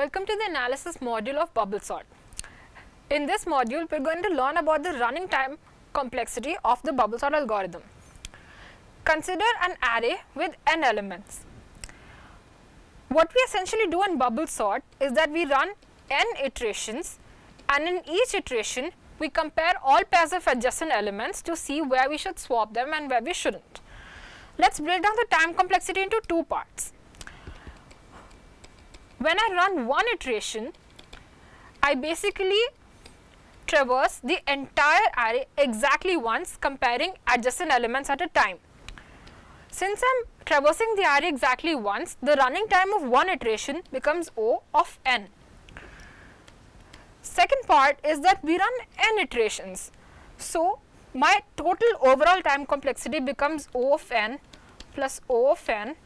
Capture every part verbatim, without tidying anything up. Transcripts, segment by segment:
Welcome to the analysis module of bubble sort. In this module, we are going to learn about the running time complexity of the bubble sort algorithm. Consider an array with n elements. What we essentially do in bubble sort is that we run n iterations, and in each iteration we compare all pairs of adjacent elements to see where we should swap them and where we shouldn't. Let's break down the time complexity into two parts. When I run one iteration, I basically traverse the entire array exactly once, comparing adjacent elements at a time. Since I am traversing the array exactly once, the running time of one iteration becomes O of n. Second part is that we run n iterations. So, my total overall time complexity becomes O of n plus O of n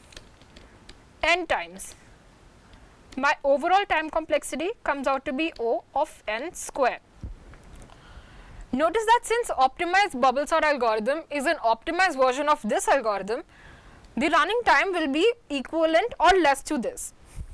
n times. My overall time complexity comes out to be O of n square. Notice that since optimized bubble sort algorithm is an optimized version of this algorithm, the running time will be equivalent or less to this.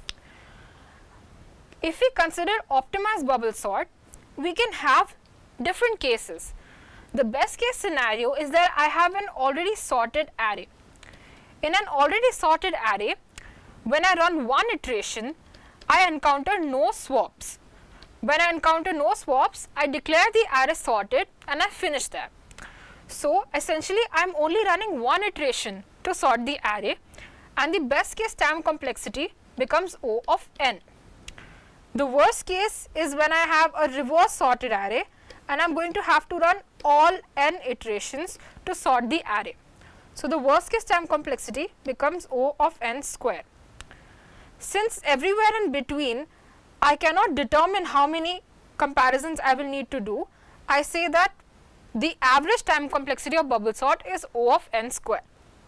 If we consider optimized bubble sort, we can have different cases. The best case scenario is that I have an already sorted array. In an already sorted array, when I run one iteration, I encounter no swaps. When I encounter no swaps, I declare the array sorted and I finish there. So, essentially I am only running one iteration to sort the array, and the best case time complexity becomes O of n. The worst case is when I have a reverse sorted array and I am going to have to run all n iterations to sort the array. So, the worst case time complexity becomes O of n square. Since everywhere in between I cannot determine how many comparisons I will need to do, I say that the average time complexity of bubble sort is O of n square.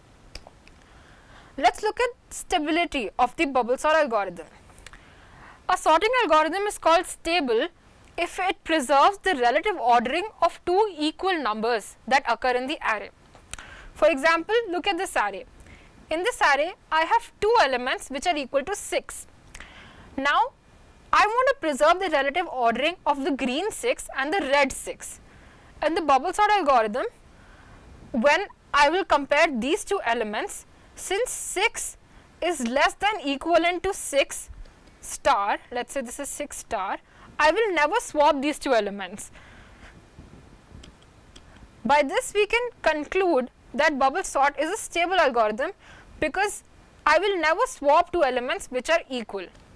Let us look at stability of the bubble sort algorithm. A sorting algorithm is called stable if it preserves the relative ordering of two equal numbers that occur in the array. For example, look at this array. In this array, I have two elements which are equal to six. Now, I want to preserve the relative ordering of the green six and the red six. In the bubble sort algorithm, when I will compare these two elements, since six is less than equivalent to six star, let us say this is six star, I will never swap these two elements. By this we can conclude that bubble sort is a stable algorithm because I will never swap two elements which are equal.